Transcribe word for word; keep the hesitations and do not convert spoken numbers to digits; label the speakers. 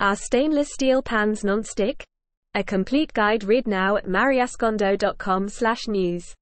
Speaker 1: Are stainless steel pans non-stick? A complete guide. Read now at mariascondo dot com slash news.